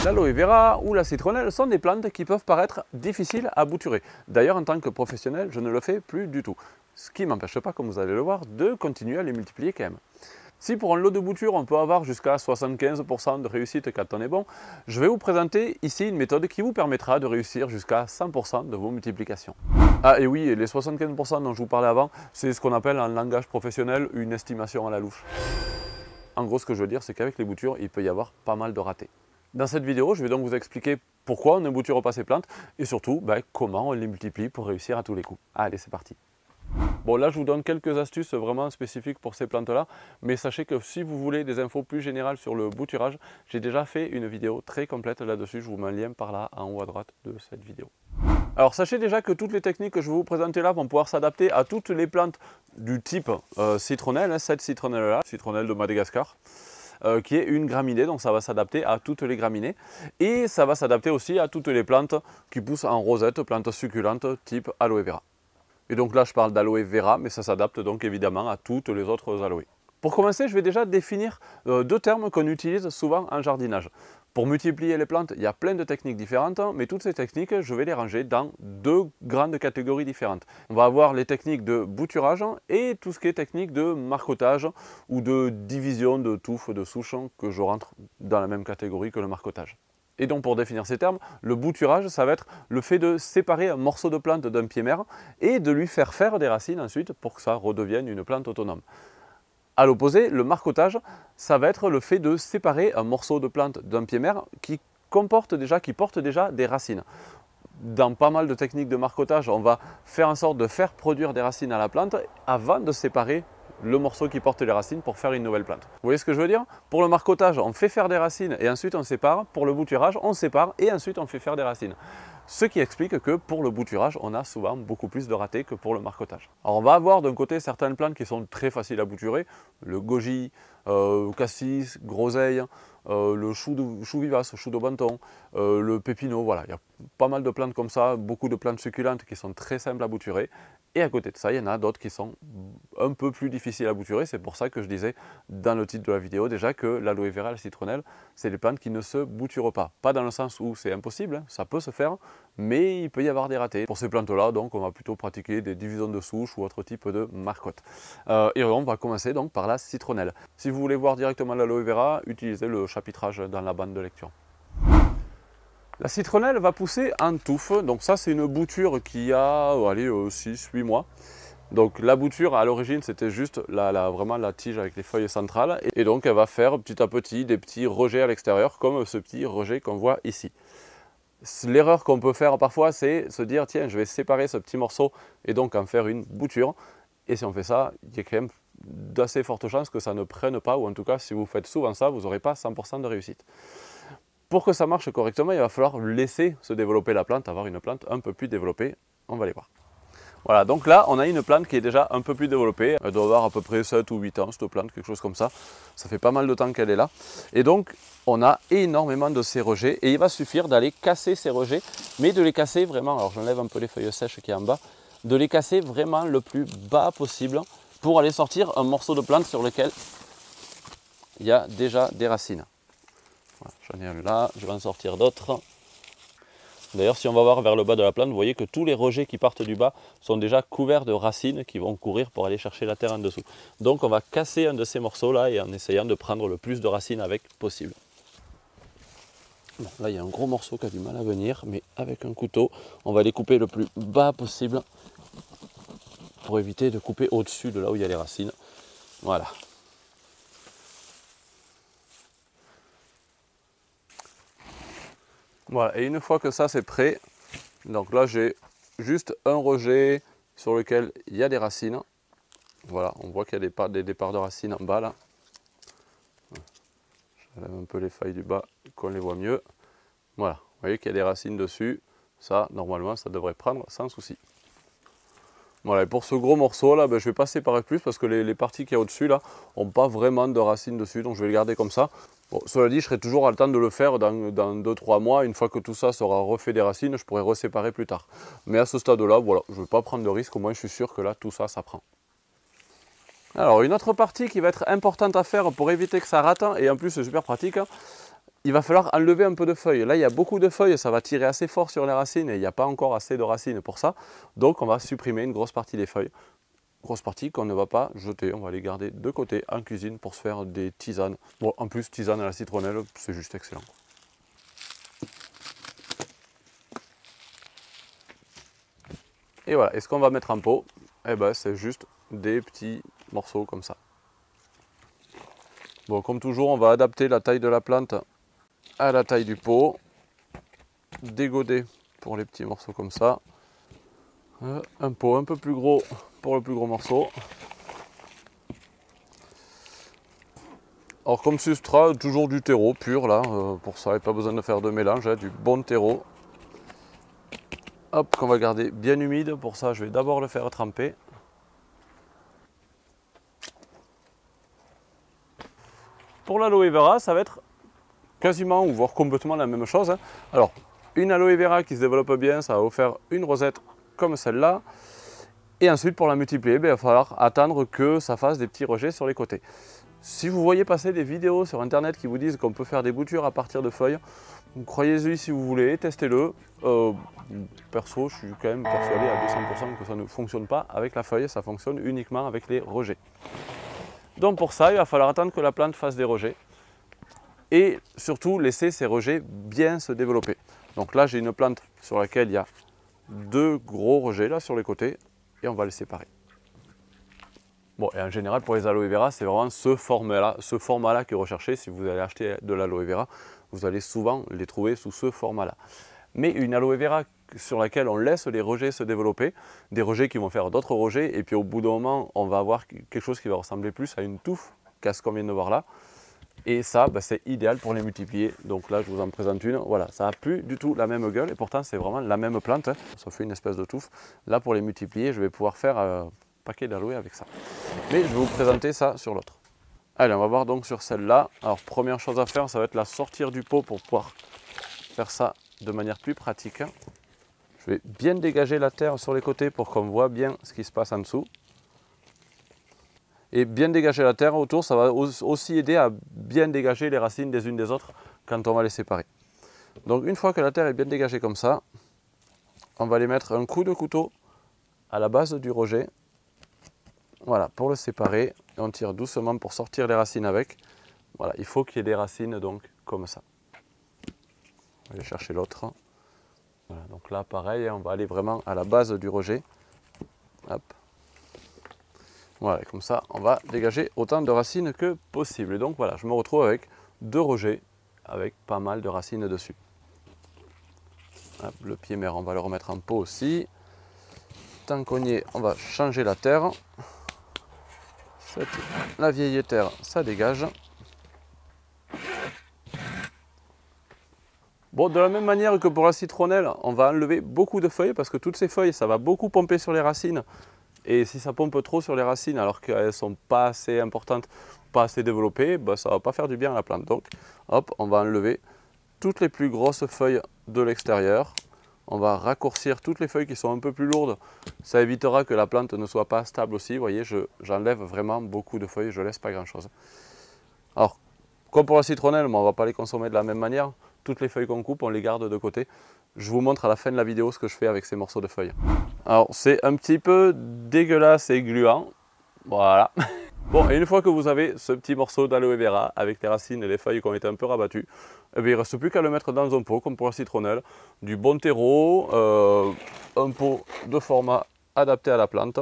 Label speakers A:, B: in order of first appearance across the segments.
A: L'aloe vera ou la citronnelle sont des plantes qui peuvent paraître difficiles à bouturer. D'ailleurs, en tant que professionnel, je ne le fais plus du tout. Ce qui ne m'empêche pas, comme vous allez le voir, de continuer à les multiplier quand même. Si pour un lot de bouture, on peut avoir jusqu'à 75% de réussite quand on est bon, je vais vous présenter ici une méthode qui vous permettra de réussir jusqu'à 100% de vos multiplications. Ah et oui, les 75% dont je vous parlais avant, c'est ce qu'on appelle en langage professionnel une estimation à la louche. En gros, ce que je veux dire, c'est qu'avec les boutures, il peut y avoir pas mal de ratés. Dans cette vidéo, je vais donc vous expliquer pourquoi on ne bouture pas ces plantes et surtout comment on les multiplie pour réussir à tous les coups. Allez, c'est parti. Bon, là, je vous donne quelques astuces vraiment spécifiques pour ces plantes-là, mais sachez que si vous voulez des infos plus générales sur le bouturage, j'ai déjà fait une vidéo très complète là-dessus. Je vous mets un lien par là, en haut à droite de cette vidéo. Alors, sachez déjà que toutes les techniques que je vais vous présenter là vont pouvoir s'adapter à toutes les plantes du type citronnelle, cette citronnelle-là, citronnelle de Madagascar. Qui est une graminée, donc ça va s'adapter à toutes les graminées et ça va s'adapter aussi à toutes les plantes qui poussent en rosette, plantes succulentes type aloe vera. Et donc là je parle d'aloe vera, mais ça s'adapte donc évidemment à toutes les autres aloés. Pour commencer, je vais déjà définir deux termes qu'on utilise souvent en jardinage. Pour multiplier les plantes, il y a plein de techniques différentes, mais toutes ces techniques, je vais les ranger dans deux grandes catégories différentes. On va avoir les techniques de bouturage et tout ce qui est technique de marcottage ou de division de touffes, de souches, que je rentre dans la même catégorie que le marcottage. Et donc pour définir ces termes, le bouturage, ça va être le fait de séparer un morceau de plante d'un pied mère et de lui faire des racines ensuite pour que ça redevienne une plante autonome. A l'opposé, le marcottage, ça va être le fait de séparer un morceau de plante d'un pied mère qui porte déjà des racines. Dans pas mal de techniques de marcottage, on va faire en sorte de faire produire des racines à la plante avant de séparer le morceau qui porte les racines pour faire une nouvelle plante. Vous voyez ce que je veux dire? Pour le marcottage, on fait faire des racines et ensuite on sépare. Pour le bouturage, on sépare et ensuite on fait faire des racines. Ce qui explique que pour le bouturage, on a souvent beaucoup plus de ratés que pour le marcottage. Alors on va avoir d'un côté certaines plantes qui sont très faciles à bouturer, le goji, cassis, groseille, le chou vivace, chou de banton, le pépino, voilà, il y a pas mal de plantes comme ça, beaucoup de plantes succulentes qui sont très simples à bouturer. Et à côté de ça, il y en a d'autres qui sont un peu plus difficiles à bouturer. C'est pour ça que je disais dans le titre de la vidéo déjà que l'aloe vera et la citronnelle, c'est des plantes qui ne se bouturent pas. Pas dans le sens où c'est impossible, ça peut se faire, mais il peut y avoir des ratés. Pour ces plantes-là, donc, on va plutôt pratiquer des divisions de souches ou autre type de marcotte. Et on va commencer donc par la citronnelle. Si vous voulez voir directement l'aloe vera, utilisez le chapitrage dans la bande de lecture. La citronnelle va pousser en touffe, donc ça c'est une bouture qui a 6-8 mois. Donc la bouture à l'origine c'était juste vraiment la tige avec les feuilles centrales et donc elle va faire petit à petit des petits rejets à l'extérieur comme ce petit rejet qu'on voit ici. L'erreur qu'on peut faire parfois c'est se dire tiens je vais séparer ce petit morceau et donc en faire une bouture et si on fait ça il y a quand même d'assez fortes chances que ça ne prenne pas ou en tout cas si vous faites souvent ça vous n'aurez pas 100% de réussite. Pour que ça marche correctement, il va falloir laisser se développer la plante, avoir une plante un peu plus développée. On va les voir. Voilà, donc là, on a une plante qui est déjà un peu plus développée. Elle doit avoir à peu près 7 ou 8 ans, cette plante, quelque chose comme ça. Ça fait pas mal de temps qu'elle est là. Et donc, on a énormément de ces rejets. Et il va suffire d'aller casser ces rejets, mais de les casser vraiment, alors j'enlève un peu les feuilles sèches qui est en bas, de les casser vraiment le plus bas possible pour aller sortir un morceau de plante sur lequel il y a déjà des racines. J'en ai un là, je vais en sortir d'autres. D'ailleurs, si on va voir vers le bas de la plante, vous voyez que tous les rejets qui partent du bas sont déjà couverts de racines qui vont courir pour aller chercher la terre en dessous. Donc on va casser un de ces morceaux là et en essayant de prendre le plus de racines avec possible. Bon, là il y a un gros morceau qui a du mal à venir, mais avec un couteau, on va les couper le plus bas possible pour éviter de couper au-dessus de là où il y a les racines. Voilà. Voilà, et une fois que ça c'est prêt, donc là j'ai juste un rejet sur lequel il y a des racines. Voilà, on voit qu'il y a des départs de racines en bas là. J'enlève un peu les feuilles du bas, qu'on les voit mieux. Voilà, vous voyez qu'il y a des racines dessus. Ça, normalement, ça devrait prendre sans souci. Voilà, et pour ce gros morceau là, je vais pas séparer plus parce que les parties qu'il y a au-dessus là n'ont pas vraiment de racines dessus, donc je vais les garder comme ça. Bon, cela dit, je serai toujours à le temps de le faire dans 2-3 mois. Une fois que tout ça sera refait des racines, je pourrai reséparer plus tard. Mais à ce stade-là, voilà, je ne vais pas prendre de risque, au moins je suis sûr que là, tout ça, ça prend. Alors, une autre partie qui va être importante à faire pour éviter que ça rate, et en plus c'est super pratique, il va falloir enlever un peu de feuilles. Là, il y a beaucoup de feuilles, ça va tirer assez fort sur les racines et il n'y a pas encore assez de racines pour ça. Donc, on va supprimer une grosse partie des feuilles. Grosse partie qu'on ne va pas jeter, on va les garder de côté en cuisine pour se faire des tisanes. Bon, en plus, tisane à la citronnelle, c'est juste excellent. Et voilà, et ce qu'on va mettre en pot, eh ben, c'est juste des petits morceaux comme ça. Bon, comme toujours, on va adapter la taille de la plante à la taille du pot. Dégauder pour les petits morceaux comme ça. Un pot un peu plus gros pour le plus gros morceau. Alors comme substrat, toujours du terreau pur là, pour ça, il n'y a pas besoin de faire de mélange, hein, du bon terreau. Hop, qu'on va garder bien humide, pour ça je vais d'abord le faire tremper. Pour l'aloe vera, ça va être quasiment ou voire complètement la même chose, hein. Alors, une aloe vera qui se développe bien, ça va vous faire une rosette comme celle-là. Et ensuite, pour la multiplier, il va falloir attendre que ça fasse des petits rejets sur les côtés. Si vous voyez passer des vidéos sur internet qui vous disent qu'on peut faire des boutures à partir de feuilles, croyez-y si vous voulez, testez-le. Perso, je suis quand même persuadé à 200% que ça ne fonctionne pas avec la feuille, ça fonctionne uniquement avec les rejets. Donc pour ça, il va falloir attendre que la plante fasse des rejets et surtout laisser ces rejets bien se développer. Donc là, j'ai une plante sur laquelle il y a deux gros rejets là sur les côtés et on va les séparer. Bon, et en général, pour les aloe vera, c'est vraiment ce format-là qui est recherché. Si vous allez acheter de l'aloe vera, vous allez souvent les trouver sous ce format-là. Mais une aloe vera sur laquelle on laisse les rejets se développer, des rejets qui vont faire d'autres rejets, et puis au bout d'un moment, on va avoir quelque chose qui va ressembler plus à une touffe qu'à ce qu'on vient de voir là. Et ça, bah, c'est idéal pour les multiplier. Donc là, je vous en présente une. Voilà, ça n'a plus du tout la même gueule, et pourtant, c'est vraiment la même plante, hein. Ça fait une espèce de touffe. Là, pour les multiplier, je vais pouvoir faire un paquet d'aloe avec ça. Mais je vais vous présenter ça sur l'autre. Allez, on va voir donc sur celle-là. Alors, première chose à faire, ça va être la sortir du pot pour pouvoir faire ça de manière plus pratique. Je vais bien dégager la terre sur les côtés pour qu'on voit bien ce qui se passe en dessous. Et bien dégager la terre autour, ça va aussi aider à bien dégager les racines des unes des autres quand on va les séparer. Donc une fois que la terre est bien dégagée comme ça, on va aller mettre un coup de couteau à la base du rejet. Voilà, pour le séparer, et on tire doucement pour sortir les racines avec. Voilà, il faut qu'il y ait des racines donc comme ça. On va aller chercher l'autre. Voilà, donc là pareil, on va aller vraiment à la base du rejet. Hop. Voilà, et comme ça, on va dégager autant de racines que possible. Et donc voilà, je me retrouve avec deux rejets avec pas mal de racines dessus. Hop, le pied mère, on va le remettre en pot aussi. Tant qu'on y est, on va changer la terre. La vieille terre, ça dégage. Bon, de la même manière que pour la citronnelle, on va enlever beaucoup de feuilles parce que toutes ces feuilles, ça va beaucoup pomper sur les racines. Et si ça pompe trop sur les racines alors qu'elles ne sont pas assez importantes, pas assez développées, bah, ça ne va pas faire du bien à la plante. Donc, hop, on va enlever toutes les plus grosses feuilles de l'extérieur. On va raccourcir toutes les feuilles qui sont un peu plus lourdes. Ça évitera que la plante ne soit pas stable aussi. Vous voyez, j'enlève vraiment beaucoup de feuilles, je ne laisse pas grand-chose. Alors, comme pour la citronnelle, on ne va pas les consommer de la même manière. Toutes les feuilles qu'on coupe, on les garde de côté. Je vous montre à la fin de la vidéo ce que je fais avec ces morceaux de feuilles. Alors, c'est un petit peu dégueulasse et gluant. Voilà. Bon, et une fois que vous avez ce petit morceau d'aloe vera avec les racines et les feuilles qui ont été un peu rabattues, eh bien, il ne reste plus qu'à le mettre dans un pot, comme pour la citronnelle, du bon terreau, un pot de format adapté à la plante.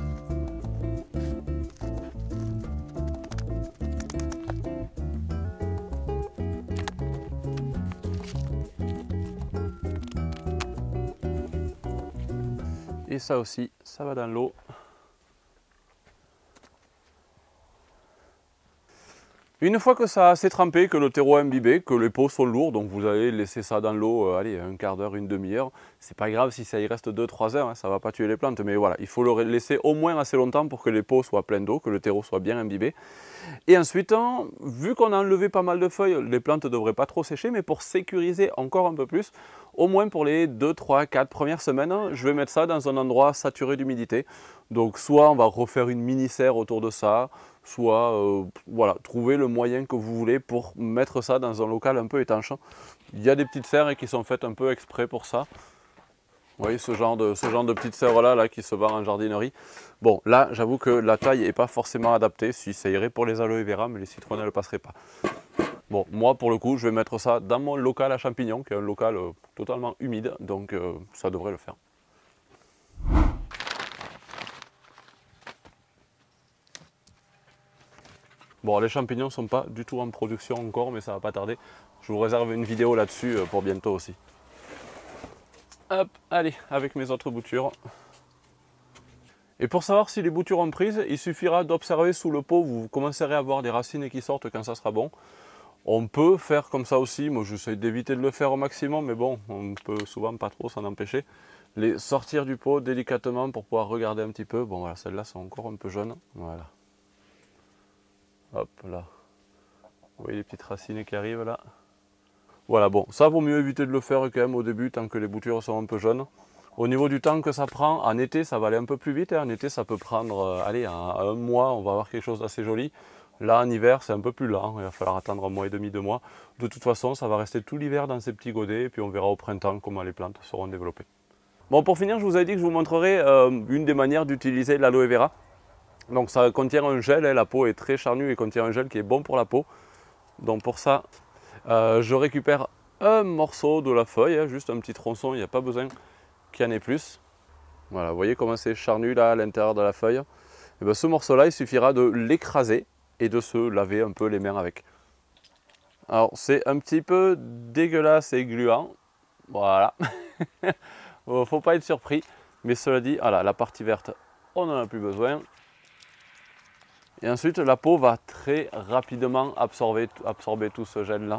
A: Et ça aussi, ça va dans l'eau. Une fois que ça s'est trempé, que le terreau est imbibé, que les pots sont lourds, donc vous allez laisser ça dans l'eau, allez, un quart d'heure, une demi-heure. C'est pas grave si ça y reste 2-3 heures, hein, ça ne va pas tuer les plantes, mais voilà, il faut le laisser au moins assez longtemps pour que les pots soient pleins d'eau, que le terreau soit bien imbibé. Et ensuite, vu qu'on a enlevé pas mal de feuilles, les plantes ne devraient pas trop sécher, mais pour sécuriser encore un peu plus, au moins pour les 2, 3, 4 premières semaines, je vais mettre ça dans un endroit saturé d'humidité. Donc soit on va refaire une mini-serre autour de ça, soit voilà, trouver le moyen que vous voulez pour mettre ça dans un local un peu étanche. Il y a des petites serres qui sont faites un peu exprès pour ça. Vous voyez ce genre de petites serres là qui se vend en jardinerie. Bon, là, j'avoue que la taille n'est pas forcément adaptée. Si ça irait pour les aloe vera, mais les citronnelles ne passeraient pas. Bon, moi, pour le coup, je vais mettre ça dans mon local à champignons, qui est un local totalement humide, donc ça devrait le faire. Bon, les champignons ne sont pas du tout en production encore, mais ça va pas tarder. Je vous réserve une vidéo là-dessus pour bientôt aussi. Hop, allez, avec mes autres boutures. Et pour savoir si les boutures ont prise, il suffira d'observer sous le pot, vous commencerez à voir des racines qui sortent quand ça sera bon. On peut faire comme ça aussi, moi j'essaie d'éviter de le faire au maximum, mais bon, on peut souvent pas trop s'en empêcher. Les sortir du pot délicatement pour pouvoir regarder un petit peu. Bon voilà, celles-là sont encore un peu jaunes, voilà. Hop là, vous voyez les petites racines qui arrivent là. Voilà, bon, ça vaut mieux éviter de le faire quand même au début, tant que les boutures sont un peu jaunes. Au niveau du temps que ça prend, en été ça va aller un peu plus vite, hein. En été ça peut prendre, allez, un mois, on va avoir quelque chose d'assez joli. Là en hiver c'est un peu plus lent, il va falloir attendre un mois et demi, 2 mois. De toute façon ça va rester tout l'hiver dans ces petits godets, et puis on verra au printemps comment les plantes seront développées. Bon, pour finir, je vous avais dit que je vous montrerai une des manières d'utiliser l'aloe vera. Donc ça contient un gel, hein, la peau est très charnue et contient un gel qui est bon pour la peau. Donc pour ça, je récupère un morceau de la feuille, hein, juste un petit tronçon, il n'y a pas besoin qu'il y en ait plus. Voilà, vous voyez comment c'est charnu là à l'intérieur de la feuille. Et bien, ce morceau-là, il suffira de l'écraser et de se laver un peu les mains avec. Alors c'est un petit peu dégueulasse et gluant, voilà. Faut pas être surpris, mais cela dit, voilà, la partie verte, on n'en a plus besoin. Et ensuite, la peau va très rapidement absorber tout ce gel-là.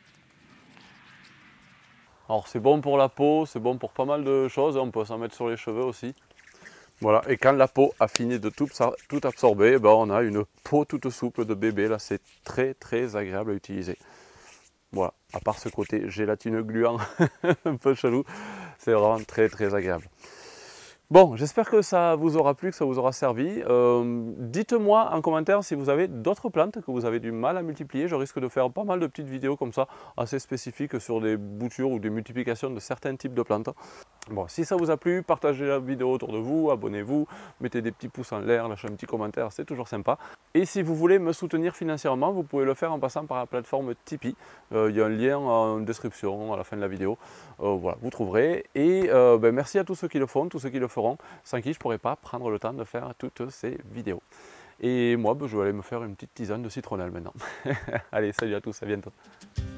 A: Alors c'est bon pour la peau, c'est bon pour pas mal de choses, on peut s'en mettre sur les cheveux aussi. Voilà, et quand la peau a fini de tout absorber, ben on a une peau toute souple de bébé, là c'est très très agréable à utiliser. Voilà, à part ce côté gélatineux gluant un peu chelou, c'est vraiment très très agréable. Bon, j'espère que ça vous aura plu, que ça vous aura servi. Dites-moi en commentaire si vous avez d'autres plantes que vous avez du mal à multiplier. Je risque de faire pas mal de petites vidéos comme ça, assez spécifiques sur des boutures ou des multiplications de certains types de plantes. Bon, si ça vous a plu, partagez la vidéo autour de vous, abonnez-vous, mettez des petits pouces en l'air, lâchez un petit commentaire, c'est toujours sympa. Et si vous voulez me soutenir financièrement, vous pouvez le faire en passant par la plateforme Tipeee. Il y a un lien en description à la fin de la vidéo. Voilà, vous trouverez. Et merci à tous ceux qui le font, tous ceux qui le feront, sans qui je ne pourrais pas prendre le temps de faire toutes ces vidéos. Et moi, je vais aller me faire une petite tisane de citronnelle maintenant. Allez, salut à tous, à bientôt.